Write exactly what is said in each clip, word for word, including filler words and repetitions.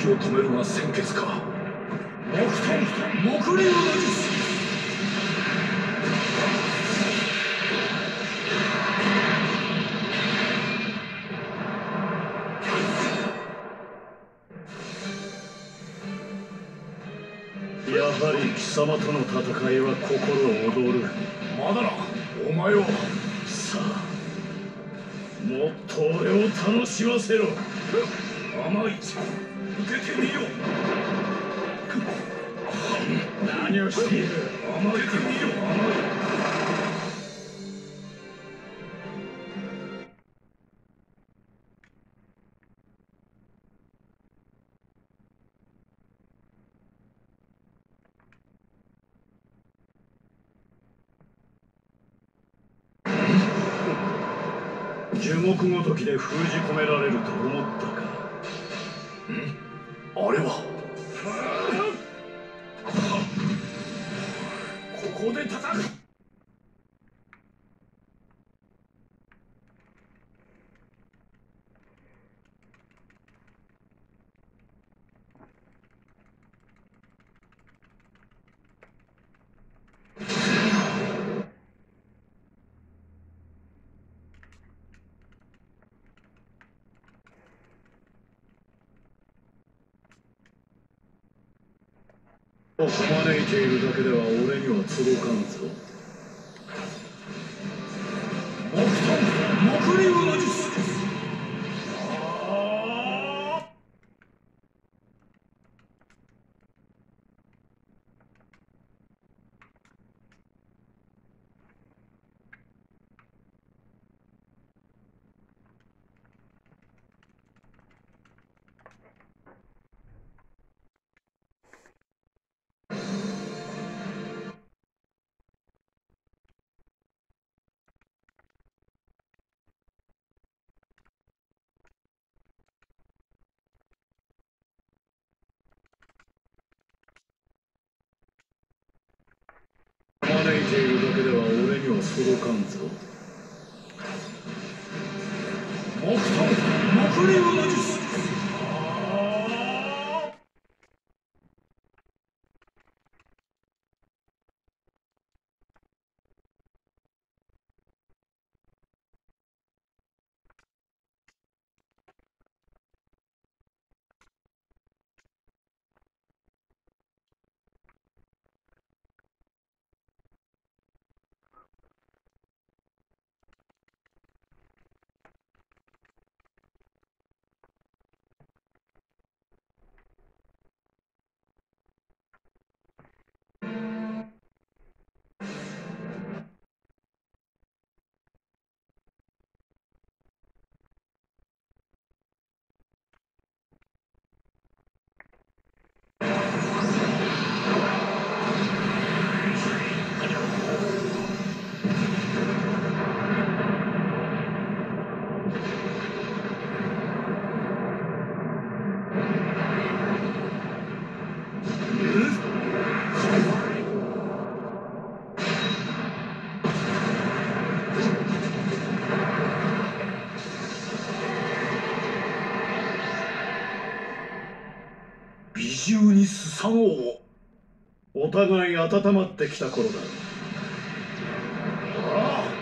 を止めるが先決か。 木遁木竜の術。 やはり貴様との戦いは心躍る。 まだな、お前は。 さあ、もっと俺を楽しませろ。 甘い、受けてみよ。 何をしている。 甘えてみよ、甘い。 樹木ごときで封じ込められると思ったか。 あれはここで叩く。 招いているだけでは俺には届かんぞ。 木遁木竜の術。 招いているだけでは俺には届かんぞ。 木遁木竜の術。 美獣にすさもう。 お互い温まってきた頃だ。 ああ、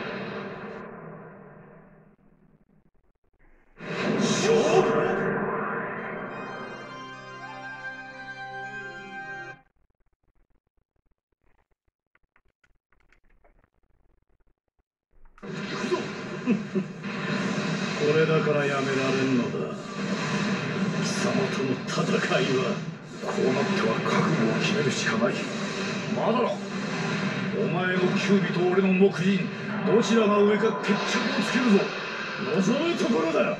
勝負。行くぞ。 これだからやめられんのだ。貴様との戦いは。 こうなっては覚悟を決めるしかない。まだだ。お前の九尾と俺の木人、どちらが上か決着をつけるぞ。 望むところだ。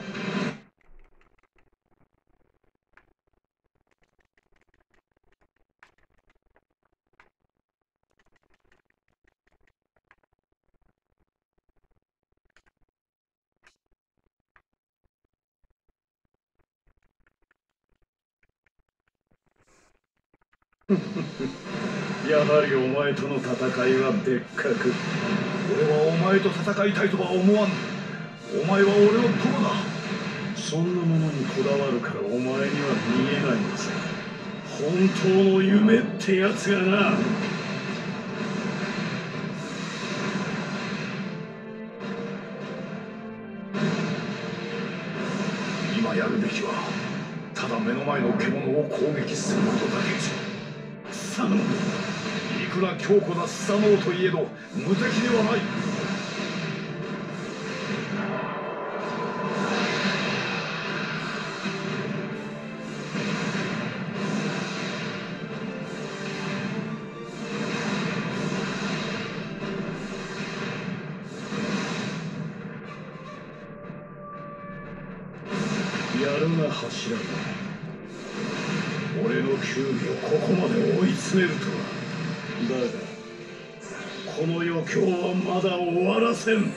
やはりお前との戦いは別格。 俺はお前と戦いたいとは思わん。お前は俺の友だ。 そんなものにこだわるからお前には見えないんだぜ。本当の夢ってやつがな。 今やるべきはただ目の前の獣を攻撃することだけじゃ。 草のいくら強固なスサノオといえど無敵ではない。 やるな柱が。俺の九尾をここまで追い詰めるとは。だがこの余興はまだ終わらせん。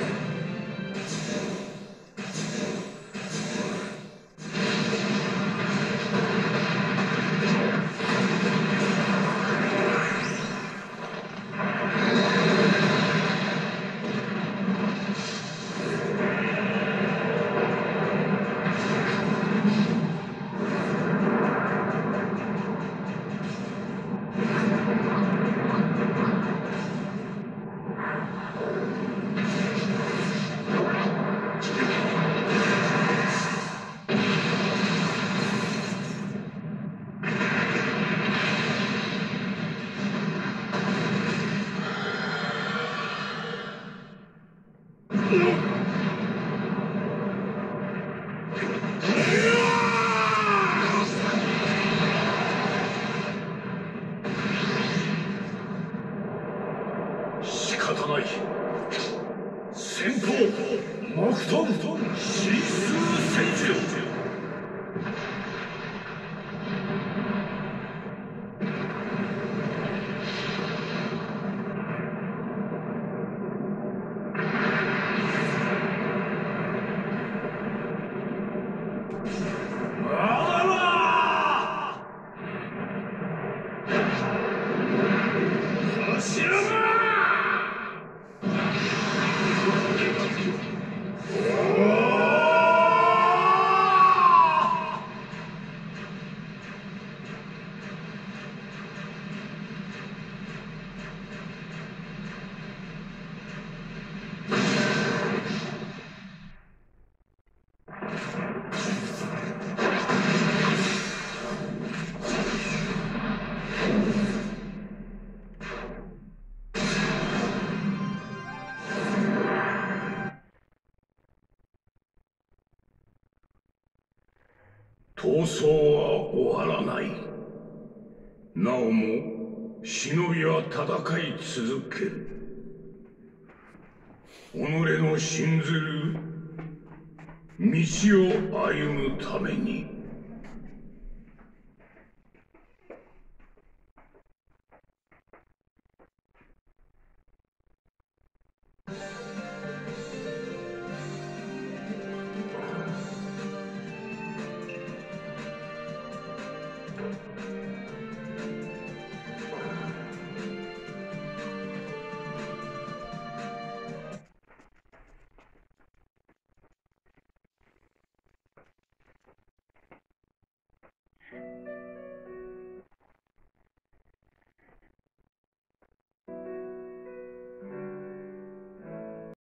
仕方ない。先方木遁神数戦場。闘争は終わらない。なおも忍びは戦い続ける。己の信ずる道を歩むために。